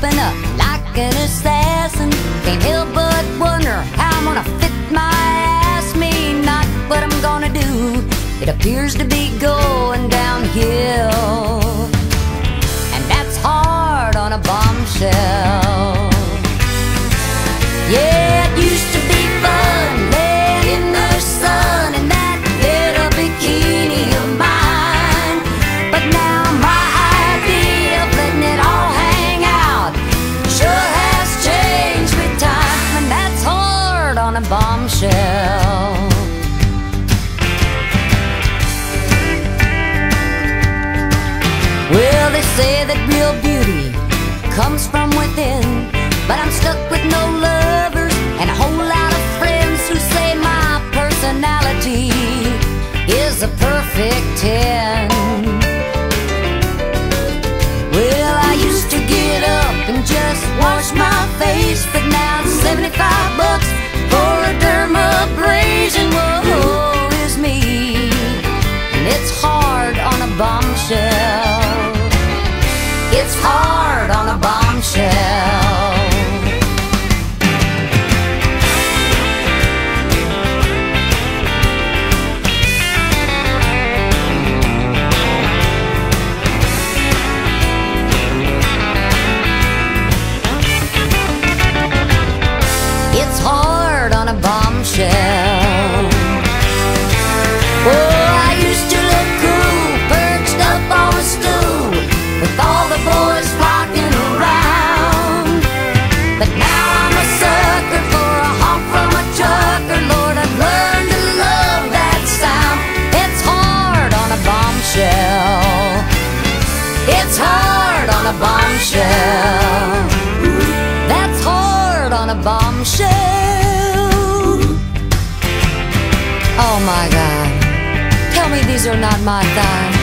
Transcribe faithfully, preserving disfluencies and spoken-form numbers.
creeping up like an assassin. Can't help but wonder how I'm gonna fit my ass. Me not what I'm gonna do. It appears to be going downhill, and that's hard on a bombshell. Yeah, it used to be fun laying in the sun in that little bikini of mine, but now my idea of letting it all hang out sure has changed with time, and that's hard on a bombshell. Well, they say that real beauty comes from within, but I'm stuck with no lovers and a whole lot of friends who say my personality is a perfect ten. Well, I used to get up and just wash my face, but now it's seventy-five bucks for a dermabrasion. Whoa, is me, and it's hard on a bombshell. It's hard on a bombshell. It's hard on a bombshell. Oh, I used to look cool, perched up on a stool, with all the boys flocking around. But now I'm a sucker for a honk from a trucker. Lord, I've learned to love that sound. It's hard on a bombshell. It's hard on a bombshell. That's hard on a bombshell. Oh my God, tell me these are not my thighs.